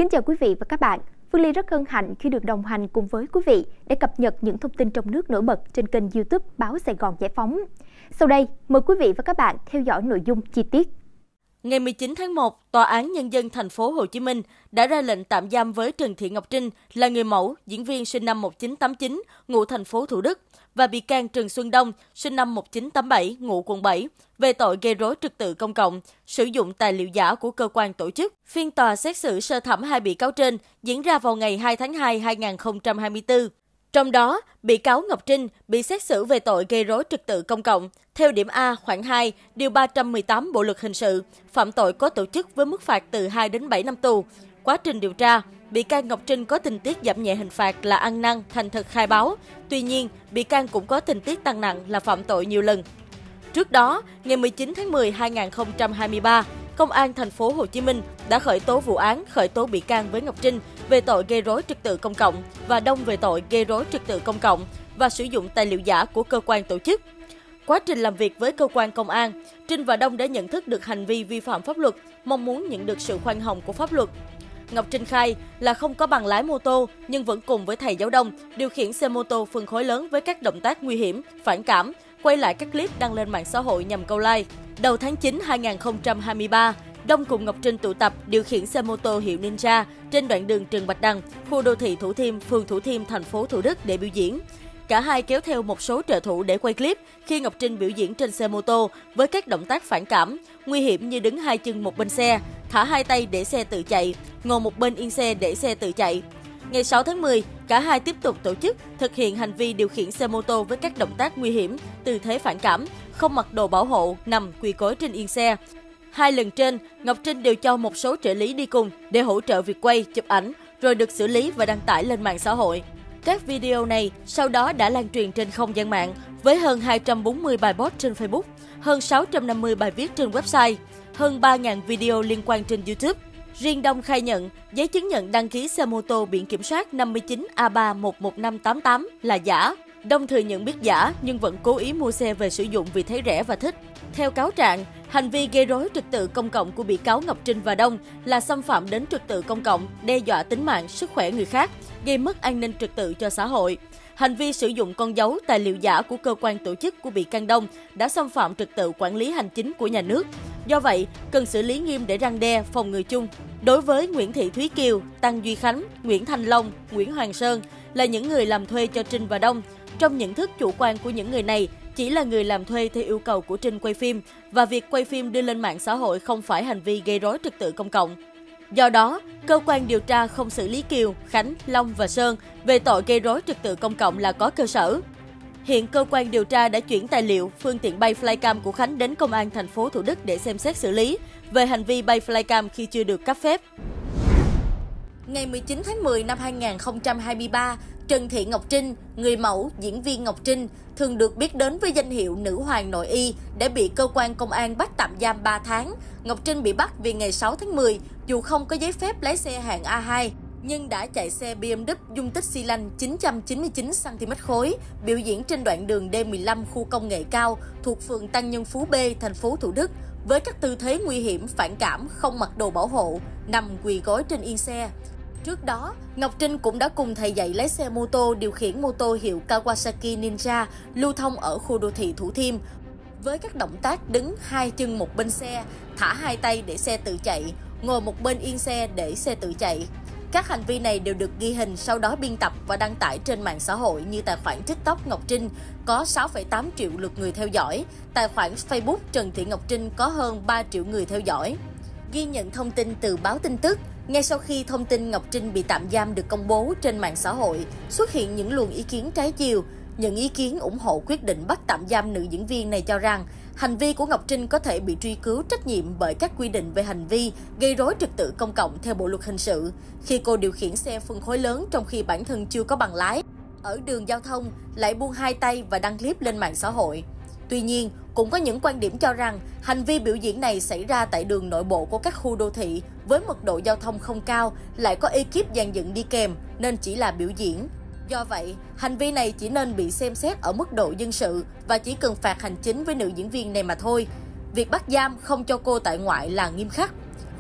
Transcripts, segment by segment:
Kính chào quý vị và các bạn. Phương Ly rất hân hạnh khi được đồng hành cùng với quý vị để cập nhật những thông tin trong nước nổi bật trên kênh YouTube Báo Sài Gòn Giải phóng. Sau đây, mời quý vị và các bạn theo dõi nội dung chi tiết. Ngày 19 tháng 1, Tòa án Nhân dân thành phố Hồ Chí Minh đã ra lệnh tạm giam với Trần Thị Ngọc Trinh là người mẫu, diễn viên sinh năm 1989, ngụ thành phố Thủ Đức, và bị can Trần Xuân Đông, sinh năm 1987, ngụ quận 7, về tội gây rối trật tự công cộng, sử dụng tài liệu giả của cơ quan tổ chức. Phiên tòa xét xử sơ thẩm hai bị cáo trên diễn ra vào ngày 2 tháng 2, 2024. Trong đó, bị cáo Ngọc Trinh bị xét xử về tội gây rối trật tự công cộng, theo điểm A khoản 2, điều 318 Bộ luật hình sự, phạm tội có tổ chức với mức phạt từ 2 đến 7 năm tù. Quá trình điều tra, bị can Ngọc Trinh có tình tiết giảm nhẹ hình phạt là ăn năn, thành thật khai báo. Tuy nhiên, bị can cũng có tình tiết tăng nặng là phạm tội nhiều lần. Trước đó, ngày 19 tháng 10, 2023, Công an thành phố Hồ Chí Minh đã khởi tố vụ án, khởi tố bị can với Ngọc Trinh về tội gây rối trật tự công cộng và Đông về tội gây rối trật tự công cộng và sử dụng tài liệu giả của cơ quan tổ chức. Quá trình làm việc với cơ quan công an, Trinh và Đông đã nhận thức được hành vi vi phạm pháp luật, mong muốn nhận được sự khoan hồng của pháp luật. Ngọc Trinh khai là không có bằng lái mô tô nhưng vẫn cùng với thầy giáo Đông điều khiển xe mô tô phân khối lớn với các động tác nguy hiểm, phản cảm, quay lại các clip đăng lên mạng xã hội nhằm câu like. Đầu tháng 9, 2023, Đông cùng Ngọc Trinh tụ tập điều khiển xe mô tô hiệu Ninja trên đoạn đường Trần Bạch Đằng, khu đô thị Thủ Thiêm, phường Thủ Thiêm, thành phố Thủ Đức để biểu diễn. Cả hai kéo theo một số trợ thủ để quay clip khi Ngọc Trinh biểu diễn trên xe mô tô với các động tác phản cảm, nguy hiểm như đứng hai chân một bên xe, thả hai tay để xe tự chạy, ngồi một bên yên xe để xe tự chạy. Ngày 6 tháng 10, cả hai tiếp tục tổ chức thực hiện hành vi điều khiển xe mô tô với các động tác nguy hiểm, tư thế phản cảm, không mặc đồ bảo hộ, nằm quỳ gối trên yên xe. Hai lần trên, Ngọc Trinh đều cho một số trợ lý đi cùng để hỗ trợ việc quay, chụp ảnh, rồi được xử lý và đăng tải lên mạng xã hội. Các video này sau đó đã lan truyền trên không gian mạng với hơn 240 bài post trên Facebook, hơn 650 bài viết trên website, hơn 3.000 video liên quan trên YouTube. Riêng Đông khai nhận, giấy chứng nhận đăng ký xe mô tô biển kiểm soát 59A311588 là giả. Đông thừa nhận biết giả nhưng vẫn cố ý mua xe về sử dụng vì thấy rẻ và thích. Theo cáo trạng, hành vi gây rối trật tự công cộng của bị cáo Ngọc Trinh và Đông là xâm phạm đến trật tự công cộng, đe dọa tính mạng, sức khỏe người khác, gây mất an ninh trật tự cho xã hội. Hành vi sử dụng con dấu, tài liệu giả của cơ quan tổ chức của bị can Đông đã xâm phạm trật tự quản lý hành chính của nhà nước. Do vậy, cần xử lý nghiêm để răn đe, phòng ngừa chung. Đối với Nguyễn Thị Thúy Kiều, Tăng Duy Khánh, Nguyễn Thanh Long, Nguyễn Hoàng Sơn là những người làm thuê cho Trinh và Đông. Trong nhận thức chủ quan của những người này, chỉ là người làm thuê theo yêu cầu của Trinh quay phim và việc quay phim đưa lên mạng xã hội không phải hành vi gây rối trật tự công cộng. Do đó, cơ quan điều tra không xử lý Kiều, Khánh, Long và Sơn về tội gây rối trật tự công cộng là có cơ sở. Hiện cơ quan điều tra đã chuyển tài liệu, phương tiện bay flycam của Khánh đến Công an thành phố Thủ Đức để xem xét xử lý về hành vi bay flycam khi chưa được cấp phép. Ngày 19 tháng 10 năm 2023, Trần Thị Ngọc Trinh, người mẫu, diễn viên Ngọc Trinh, thường được biết đến với danh hiệu Nữ Hoàng Nội Y, đã bị cơ quan công an bắt tạm giam 3 tháng. Ngọc Trinh bị bắt vì ngày 6 tháng 10, dù không có giấy phép lái xe hạng A2, nhưng đã chạy xe BMW dung tích xi lanh 999cm khối, biểu diễn trên đoạn đường D15 khu công nghệ cao thuộc phường Tăng Nhân Phú B, thành phố Thủ Đức, với các tư thế nguy hiểm, phản cảm, không mặc đồ bảo hộ, nằm quỳ gối trên yên xe. Trước đó, Ngọc Trinh cũng đã cùng thầy dạy lái xe mô tô điều khiển mô tô hiệu Kawasaki Ninja lưu thông ở khu đô thị Thủ Thiêm với các động tác đứng hai chân một bên xe, thả hai tay để xe tự chạy, ngồi một bên yên xe để xe tự chạy. Các hành vi này đều được ghi hình sau đó biên tập và đăng tải trên mạng xã hội như tài khoản TikTok Ngọc Trinh có 6,8 triệu lượt người theo dõi, tài khoản Facebook Trần Thị Ngọc Trinh có hơn 3 triệu người theo dõi. Ghi nhận thông tin từ báo tin tức, ngay sau khi thông tin Ngọc Trinh bị tạm giam được công bố trên mạng xã hội, xuất hiện những luồng ý kiến trái chiều. Những ý kiến ủng hộ quyết định bắt tạm giam nữ diễn viên này cho rằng hành vi của Ngọc Trinh có thể bị truy cứu trách nhiệm bởi các quy định về hành vi gây rối trật tự công cộng theo Bộ luật hình sự khi cô điều khiển xe phân khối lớn trong khi bản thân chưa có bằng lái ở đường giao thông, lại buông hai tay và đăng clip lên mạng xã hội. Tuy nhiên, cũng có những quan điểm cho rằng hành vi biểu diễn này xảy ra tại đường nội bộ của các khu đô thị với mật độ giao thông không cao, lại có ekip dàn dựng đi kèm nên chỉ là biểu diễn. Do vậy, hành vi này chỉ nên bị xem xét ở mức độ dân sự và chỉ cần phạt hành chính với nữ diễn viên này mà thôi. Việc bắt giam không cho cô tại ngoại là nghiêm khắc.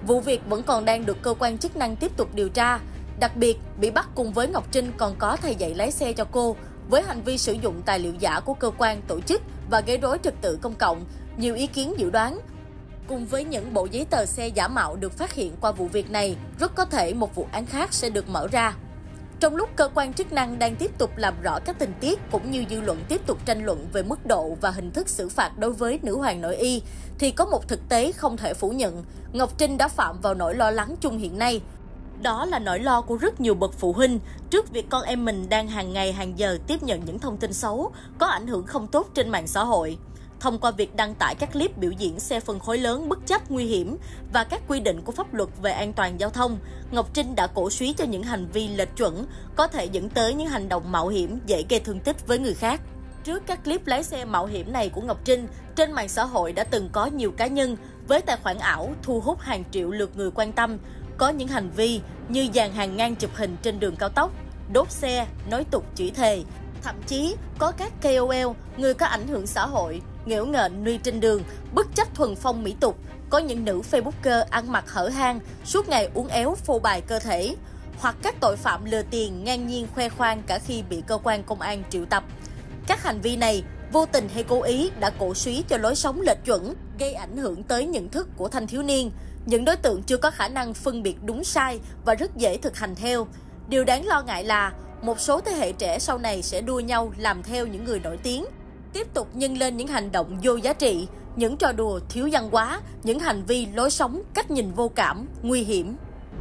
Vụ việc vẫn còn đang được cơ quan chức năng tiếp tục điều tra. Đặc biệt, bị bắt cùng với Ngọc Trinh còn có thầy dạy lái xe cho cô với hành vi sử dụng tài liệu giả của cơ quan, tổ chức và gây rối trật tự công cộng. Nhiều ý kiến dự đoán, cùng với những bộ giấy tờ xe giả mạo được phát hiện qua vụ việc này, rất có thể một vụ án khác sẽ được mở ra. Trong lúc cơ quan chức năng đang tiếp tục làm rõ các tình tiết cũng như dư luận tiếp tục tranh luận về mức độ và hình thức xử phạt đối với nữ hoàng nội y, thì có một thực tế không thể phủ nhận, Ngọc Trinh đã phạm vào nỗi lo lắng chung hiện nay. Đó là nỗi lo của rất nhiều bậc phụ huynh trước việc con em mình đang hàng ngày hàng giờ tiếp nhận những thông tin xấu, có ảnh hưởng không tốt trên mạng xã hội. Thông qua việc đăng tải các clip biểu diễn xe phân khối lớn bất chấp nguy hiểm và các quy định của pháp luật về an toàn giao thông, Ngọc Trinh đã cổ suý cho những hành vi lệch chuẩn, có thể dẫn tới những hành động mạo hiểm dễ gây thương tích với người khác. Trước các clip lái xe mạo hiểm này của Ngọc Trinh, trên mạng xã hội đã từng có nhiều cá nhân với tài khoản ảo thu hút hàng triệu lượt người quan tâm, có những hành vi như dàn hàng ngang chụp hình trên đường cao tốc, đốt xe, nói tục chửi thề. Thậm chí có các KOL, người có ảnh hưởng xã hội, nghễu nghệch nuôi trên đường, bất chấp thuần phong mỹ tục. Có những nữ Facebooker ăn mặc hở hang, suốt ngày uốn éo phô bày cơ thể. Hoặc các tội phạm lừa tiền ngang nhiên khoe khoang cả khi bị cơ quan công an triệu tập. Các hành vi này, vô tình hay cố ý, đã cổ suý cho lối sống lệch chuẩn, gây ảnh hưởng tới nhận thức của thanh thiếu niên. Những đối tượng chưa có khả năng phân biệt đúng sai và rất dễ thực hành theo. Điều đáng lo ngại là một số thế hệ trẻ sau này sẽ đua nhau làm theo những người nổi tiếng, tiếp tục nhân lên những hành động vô giá trị, những trò đùa thiếu văn hóa, những hành vi lối sống, cách nhìn vô cảm, nguy hiểm.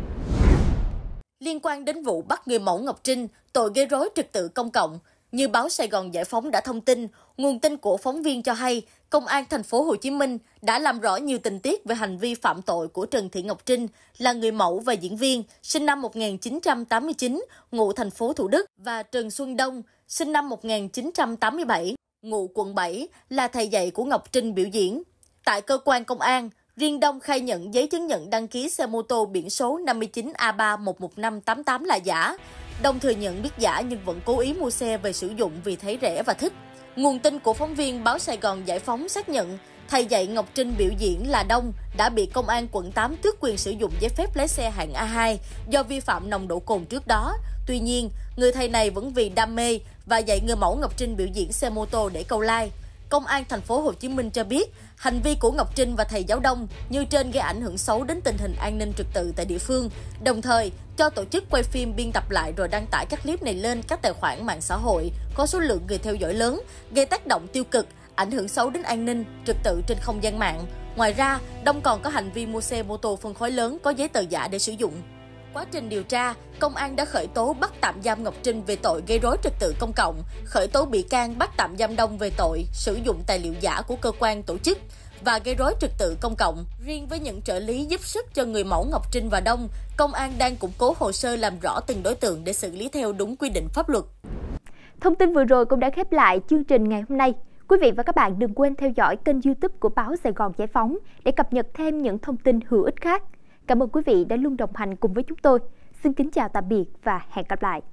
Liên quan đến vụ bắt người mẫu Ngọc Trinh, tội gây rối trật tự công cộng, như báo Sài Gòn Giải phóng đã thông tin, nguồn tin của phóng viên cho hay, Công an thành phố Hồ Chí Minh đã làm rõ nhiều tình tiết về hành vi phạm tội của Trần Thị Ngọc Trinh, là người mẫu và diễn viên, sinh năm 1989, ngụ thành phố Thủ Đức, và Trần Xuân Đông, sinh năm 1987, ngụ quận 7, là thầy dạy của Ngọc Trinh biểu diễn. Tại cơ quan công an, riêng Đông khai nhận giấy chứng nhận đăng ký xe mô tô biển số 59A3111588 là giả. Đông thừa nhận biết giả nhưng vẫn cố ý mua xe về sử dụng vì thấy rẻ và thích. Nguồn tin của phóng viên báo Sài Gòn Giải phóng xác nhận, thầy dạy Ngọc Trinh biểu diễn là Đông đã bị công an quận 8 tước quyền sử dụng giấy phép lái xe hạng A2 do vi phạm nồng độ cồn trước đó. Tuy nhiên, người thầy này vẫn vì đam mê và dạy người mẫu Ngọc Trinh biểu diễn xe mô tô để câu like. Công an thành phố Hồ Chí Minh cho biết, hành vi của Ngọc Trinh và thầy giáo Đông như trên gây ảnh hưởng xấu đến tình hình an ninh trật tự tại địa phương, đồng thời cho tổ chức quay phim biên tập lại rồi đăng tải các clip này lên các tài khoản mạng xã hội có số lượng người theo dõi lớn, gây tác động tiêu cực, ảnh hưởng xấu đến an ninh trật tự trên không gian mạng. Ngoài ra, Đông còn có hành vi mua xe mô tô phân khối lớn có giấy tờ giả để sử dụng. Quá trình điều tra, công an đã khởi tố bắt tạm giam Ngọc Trinh về tội gây rối trật tự công cộng, khởi tố bị can bắt tạm giam Đông về tội sử dụng tài liệu giả của cơ quan, tổ chức và gây rối trật tự công cộng. Riêng với những trợ lý giúp sức cho người mẫu Ngọc Trinh và Đông, công an đang củng cố hồ sơ làm rõ từng đối tượng để xử lý theo đúng quy định pháp luật. Thông tin vừa rồi cũng đã khép lại chương trình ngày hôm nay. Quý vị và các bạn đừng quên theo dõi kênh YouTube của báo Sài Gòn Giải phóng để cập nhật thêm những thông tin hữu ích khác. Cảm ơn quý vị đã luôn đồng hành cùng với chúng tôi. Xin kính chào tạm biệt và hẹn gặp lại.